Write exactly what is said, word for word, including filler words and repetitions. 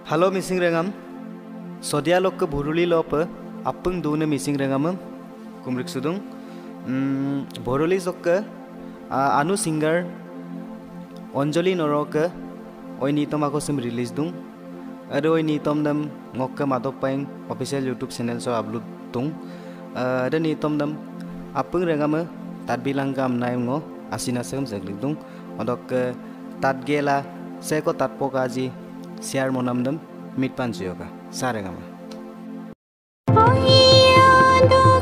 Halo missing rengam. Sodia lok ke buruli lope apung dune missing rengam kumrik sudung. Buruli sok ke anu singer Anjali Noroke oi nitom ako sim release dung. Ado oi nitom dam ngok madop paing official YouTube channel so upload tung. Ada nitom dam apung rengam tat bilang kam naim ngo asina sem seglik dung. Odok tat gela seko tat pokaji share monam dam mit pan yoga sare gama.